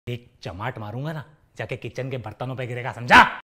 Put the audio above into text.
एक चमाट मारूंगा ना, जाके किचन के बर्तनों पे गिरेगा, समझा?